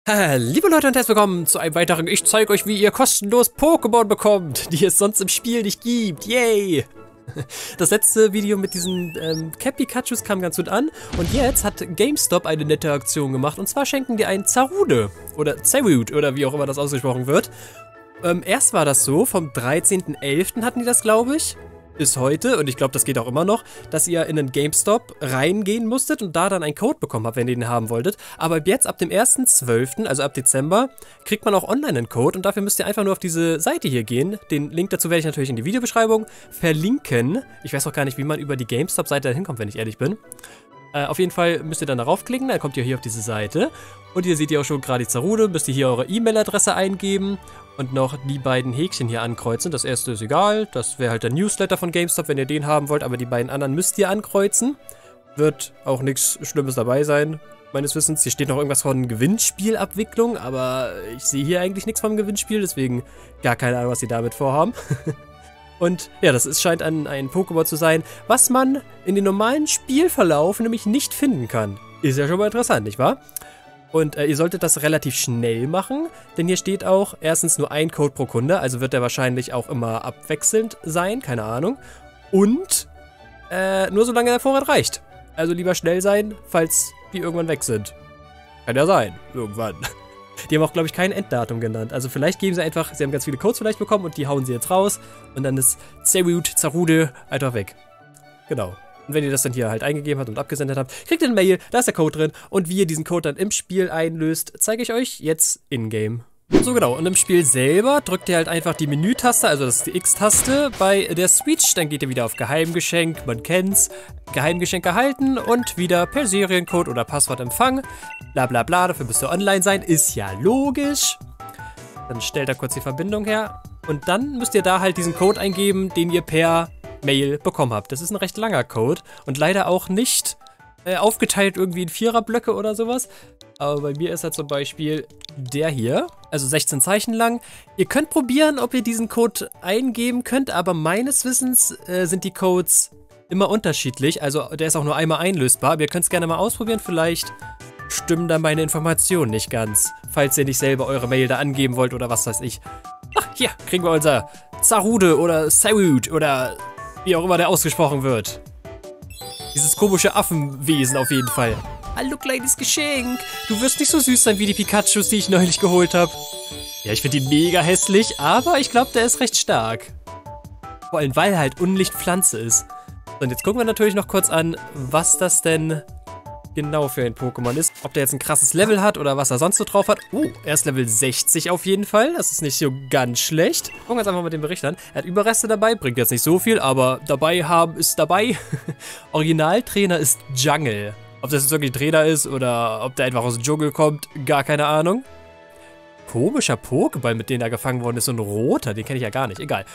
Liebe Leute und herzlich willkommen zu einem weiteren Ich zeige euch, wie ihr kostenlos Pokémon bekommt, die es sonst im Spiel nicht gibt. Yay! Das letzte Video mit diesen Cat-Pikachus kam ganz gut an und jetzt hat GameStop eine nette Aktion gemacht und zwar schenken die einen Zarude oder Zarude oder wie auch immer das ausgesprochen wird. Erst war das so, vom 13.11. hatten die das, glaube ich, bis heute, und ich glaube, das geht auch immer noch, dass ihr in einen GameStop reingehen musstet und da dann einen Code bekommen habt, wenn ihr den haben wolltet. Aber jetzt ab dem 1.12., also ab Dezember, kriegt man auch online einen Code und dafür müsst ihr einfach nur auf diese Seite hier gehen. Den Link dazu werde ich natürlich in die Videobeschreibung verlinken. Ich weiß auch gar nicht, wie man über die GameStop-Seite hinkommt, wenn ich ehrlich bin. Auf jeden Fall müsst ihr dann darauf klicken, dann kommt ihr hier auf diese Seite. Und hier seht ihr auch schon gerade die Zarude, müsst ihr hier eure E-Mail-Adresse eingeben und noch die beiden Häkchen hier ankreuzen. Das erste ist egal, das wäre halt der Newsletter von GameStop, wenn ihr den haben wollt, aber die beiden anderen müsst ihr ankreuzen. Wird auch nichts Schlimmes dabei sein, meines Wissens. Hier steht noch irgendwas von Gewinnspielabwicklung, aber ich sehe hier eigentlich nichts vom Gewinnspiel, deswegen gar keine Ahnung, was sie damit vorhaben. Und ja, scheint ein Pokémon zu sein, was man in den normalen Spielverlauf nämlich nicht finden kann. Ist ja schon mal interessant, nicht wahr? Und ihr solltet das relativ schnell machen, denn hier steht auch erstens nur ein Code pro Kunde, also wird der wahrscheinlich auch immer abwechselnd sein, keine Ahnung. Und nur solange der Vorrat reicht. Also lieber schnell sein, falls die irgendwann weg sind. Kann ja sein, irgendwann. Die haben auch, glaube ich, kein Enddatum genannt. Also vielleicht geben sie einfach, sie haben ganz viele Codes vielleicht bekommen und die hauen sie jetzt raus. Und dann ist Zarude einfach weg. Genau. Und wenn ihr das dann hier halt eingegeben habt und abgesendet habt, kriegt ihr eine Mail, da ist der Code drin. Und wie ihr diesen Code dann im Spiel einlöst, zeige ich euch jetzt in-game. So genau, und im Spiel selber drückt ihr halt einfach die Menü-Taste, also das ist die X-Taste bei der Switch, dann geht ihr wieder auf Geheimgeschenk, man kennt's, Geheimgeschenk erhalten und wieder per Seriencode oder Passwort empfangen, bla bla bla, dafür müsst ihr online sein, ist ja logisch. Dann stellt er kurz die Verbindung her und dann müsst ihr da halt diesen Code eingeben, den ihr per Mail bekommen habt. Das ist ein recht langer Code und leider auch nicht aufgeteilt irgendwie in Viererblöcke oder sowas. Aber bei mir ist er zum Beispiel der hier, also 16 Zeichen lang. Ihr könnt probieren, ob ihr diesen Code eingeben könnt, aber meines Wissens sind die Codes immer unterschiedlich. Also der ist auch nur einmal einlösbar, aber ihr könnt es gerne mal ausprobieren. Vielleicht stimmen da meine Informationen nicht ganz, falls ihr nicht selber eure Mail da angeben wollt oder was weiß ich. Ach, hier kriegen wir unser Zarude oder Zarude oder wie auch immer der ausgesprochen wird. Dieses komische Affenwesen auf jeden Fall. Hallo kleines Geschenk. Du wirst nicht so süß sein wie die Pikachus, die ich neulich geholt habe. Ja, ich finde ihn mega hässlich, aber ich glaube, der ist recht stark. Vor allem, weil er halt Unlichtpflanze ist. Und jetzt gucken wir natürlich noch kurz an, was das denn genau für ein Pokémon ist. Ob der jetzt ein krasses Level hat oder was er sonst so drauf hat. Oh, er ist Level 60 auf jeden Fall. Das ist nicht so ganz schlecht. Gucken wir uns einfach mal den Bericht an. Er hat Überreste dabei, bringt jetzt nicht so viel, aber dabei haben ist dabei. Originaltrainer ist Jungle. Ob das jetzt wirklich ein Trainer ist oder ob der einfach aus dem Dschungel kommt, gar keine Ahnung. Komischer Pokéball, mit dem er gefangen worden ist. So ein roter, den kenne ich ja gar nicht. Egal.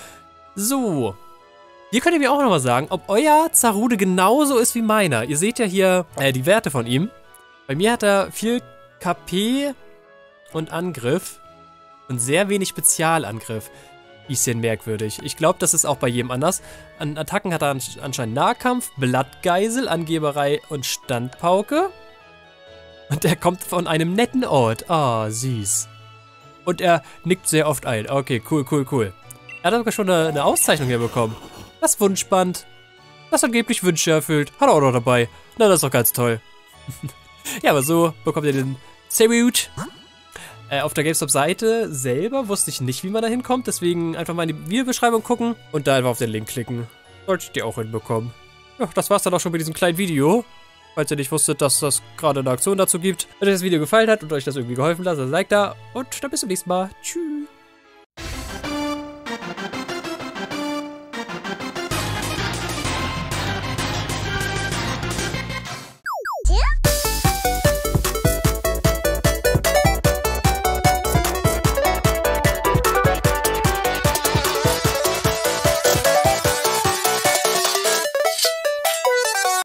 So. Hier könnt ihr mir auch nochmal sagen, ob euer Zarude genauso ist wie meiner. Ihr seht ja hier die Werte von ihm. Bei mir hat er viel KP und Angriff und sehr wenig Spezialangriff. Bisschen merkwürdig. Ich glaube, das ist auch bei jedem anders. An Attacken hat er anscheinend Nahkampf, Blattgeisel, Angeberei und Standpauke. Und er kommt von einem netten Ort. Ah, süß. Und er nickt sehr oft ein. Okay, cool, cool, cool. Er hat sogar schon eine Auszeichnung hier bekommen. Das Wunschband. Das angeblich Wünsche erfüllt. Hat er auch noch dabei. Na, das ist doch ganz toll. Ja, aber so bekommt ihr den Zarude. Auf der GameStop-Seite selber wusste ich nicht, wie man da hinkommt. Deswegen einfach mal in die Videobeschreibung gucken und da einfach auf den Link klicken. Solltet ihr auch hinbekommen. Ja, das war's dann auch schon mit diesem kleinen Video. Falls ihr nicht wusstet, dass das gerade eine Aktion dazu gibt. Wenn euch das Video gefallen hat und euch das irgendwie geholfen hat, dann Like da. Und dann bis zum nächsten Mal. Tschüss.